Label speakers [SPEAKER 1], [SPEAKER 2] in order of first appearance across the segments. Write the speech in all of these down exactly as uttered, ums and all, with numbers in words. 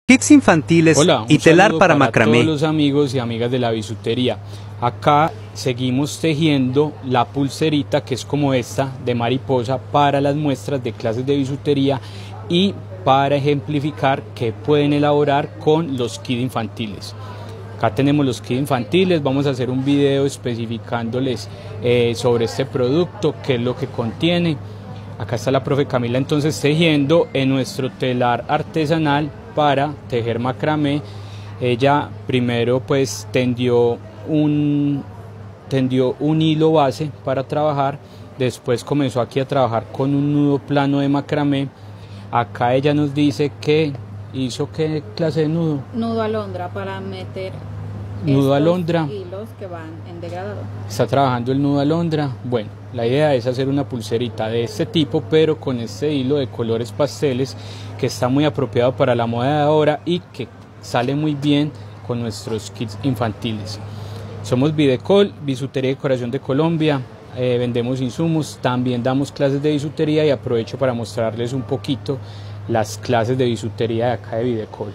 [SPEAKER 1] Kits infantiles
[SPEAKER 2] Hola,
[SPEAKER 1] y telar para,
[SPEAKER 2] para
[SPEAKER 1] macramé.
[SPEAKER 2] todos los amigos y amigas de la bisutería. Acá seguimos tejiendo la pulserita, que es como esta de mariposa, para las muestras de clases de bisutería y para ejemplificar que pueden elaborar con los kits infantiles. Acá tenemos los kits infantiles, vamos a hacer un video especificándoles eh, sobre este producto, qué es lo que contiene. Acá está la profe Camila entonces tejiendo en nuestro telar artesanal para tejer macramé. Ella primero pues tendió un, tendió un hilo base para trabajar, después comenzó aquí a trabajar con un nudo plano de macramé. Acá ella nos dice que hizo qué clase de nudo.
[SPEAKER 3] Nudo alondra para meter
[SPEAKER 2] Nudo alondra.
[SPEAKER 3] hilos que van en degradado.
[SPEAKER 2] Está trabajando el nudo alondra. Bueno, la idea es hacer una pulserita de este tipo, pero con este hilo de colores pasteles que está muy apropiado para la moda de ahora y que sale muy bien con nuestros kits infantiles. Somos Videcol, Bisutería y Decoración de Colombia. Eh, vendemos insumos, también damos clases de bisutería y aprovecho para mostrarles un poquito las clases de bisutería de acá de Videcol.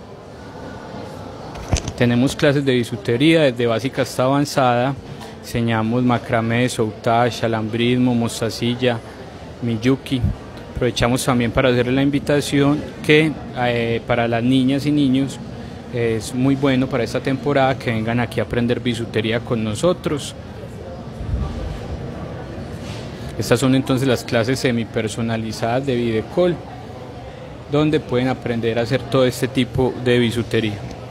[SPEAKER 2] Tenemos clases de bisutería desde básica hasta avanzada. Enseñamos macramé, soutage, alambrismo, mostacilla, miyuki. Aprovechamos también para hacerles la invitación que eh, para las niñas y niños eh, es muy bueno para esta temporada que vengan aquí a aprender bisutería con nosotros. Estas son entonces las clases semipersonalizadas de Videcol, donde pueden aprender a hacer todo este tipo de bisutería.